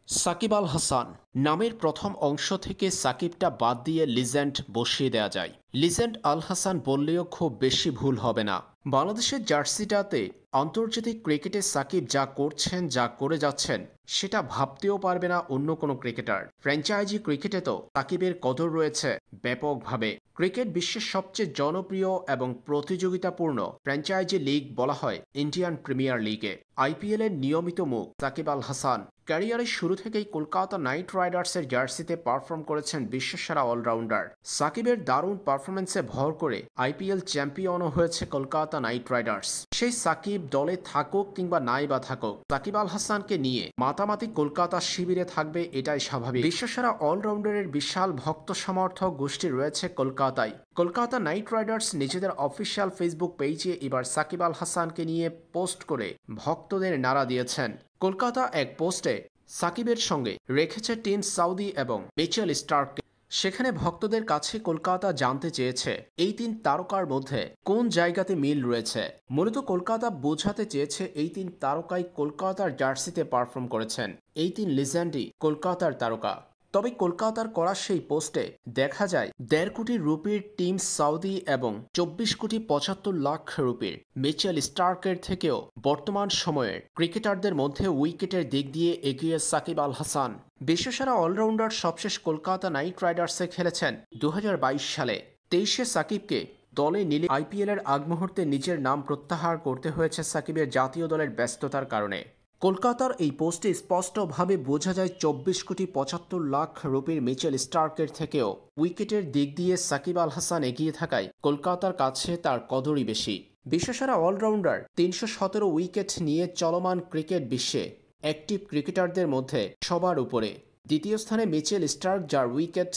সাকিব আল হাসান নামের প্রথম অংশ থেকে সাকিবটা বাদ দিয়ে লিজেন্ড বসিয়ে দেয়া যায়। লিজেন্ড আল হাসান বললেও খুব বেশি ভুল হবে না। বাংলাদেশের জার্সিটাতে আন্তর্জাতিক ক্রিকেটে সাকিব যা করছেন, যা করে যাচ্ছেন, সেটা ভাবতেও পারবে না অন্য কোনো ক্রিকেটার। ফ্র্যাঞ্চাইজি ক্রিকেটে তো সাকিবের কদর রয়েছে ব্যাপকভাবে। ক্রিকেট বিশ্বের সবচেয়ে জনপ্রিয় এবং প্রতিযোগিতাপূর্ণ ফ্র্যাঞ্চাইজি লিগ বলা হয় ইন্ডিয়ান প্রিমিয়ার লিগে। আইপিএল এর নিয়মিত মুখ সাকিব আল হাসান ক্যারিয়ারের শুরু থেকেই কলকাতা নাইট রাইডার্সের জার্সিতে পারফর্ম করেছেন বিশ্বসেরা অলরাউন্ডার। সাকিবের দারুণ পারফরমেন্সে ভর করে আইপিএল চ্যাম্পিয়নও হয়েছে কলকাতা নাইট রাইডার্স। সেই সাকিব দলে থাকুক কিংবা নাই বা থাকুক, সাকিব আল হাসানকে নিয়ে মাতামাতি কলকাতা শিবিরে থাকবে, এটাই স্বাভাবিক। বিশ্বসেরা অলরাউন্ডারের বিশাল ভক্ত সমর্থক গোষ্ঠী রয়েছে কলকাতায়। কলকাতা নাইট রাইডার্স নিজেদের অফিসিয়াল ফেসবুক পেজে এবার সাকিব আল হাসানকে নিয়ে পোস্ট করে ভক্তদের নাড়া দিয়েছেন। কলকাতা এক পোস্টে সাকিবের সঙ্গে রেখেছে টিম সাউদি এবং মিচেল স্টার্ককে। সেখানে ভক্তদের কাছে কলকাতা জানতে চেয়েছে এই তিন তারকার মধ্যে কোন জায়গাতে মিল রয়েছে। মূলত কলকাতা বোঝাতে চেয়েছে এই তিন তারকাই কলকাতার জার্সিতে পারফর্ম করেছেন। এই তিন লিজেন্ডই কলকাতার তারকা। তবে কলকাতার করা সেই পোস্টে দেখা যায় ১.৫ কোটি রুপির টিম সাউদি এবং ২৪,৭৫,০০,০০০ রুপির মিচেল স্টার্কের থেকেও বর্তমান সময়ের ক্রিকেটারদের মধ্যে উইকেটের দিক দিয়ে এগিয়ে সাকিব আল হাসান। বিশ্বসেরা অলরাউন্ডার সবশেষ কলকাতা নাইট রাইডার্সে খেলেছেন ২০২২ সালে। ২৩-এ সাকিবকে দলে নিলে আইপিএলের আগ মুহূর্তে নিজের নাম প্রত্যাহার করতে হয়েছে সাকিবের জাতীয় দলের ব্যস্ততার কারণে। কলকাতার এই পোস্টে স্পষ্টভাবে বোঝা যায় ২৪,৭৫,০০,০০০ রুপির মিচেল স্টার্কের থেকেও উইকেটের দিক দিয়ে সাকিব আল হাসান এগিয়ে থাকায় কলকাতার কাছে তার কদরই বেশি। বিশ্বসেরা অলরাউন্ডার ৩১৭ উইকেট নিয়ে চলমান ক্রিকেট বিশ্বে অ্যাক্টিভ ক্রিকেটারদের মধ্যে সবার উপরে। দ্বিতীয় স্থানে মিচেল স্টার্ক, যার উইকেট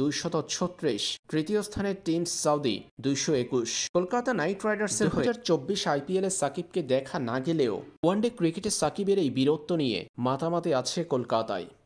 ২৩৬। তৃতীয় স্থানে টিম সাউদি ২২১। কলকাতা নাইট রাইডার্সের ২০২৪ আইপিএলে সাকিবকে দেখা না গেলেও ওয়ানডে ক্রিকেটে সাকিবের এই বীরত্ব নিয়ে মাতামাতি আছে কলকাতায়।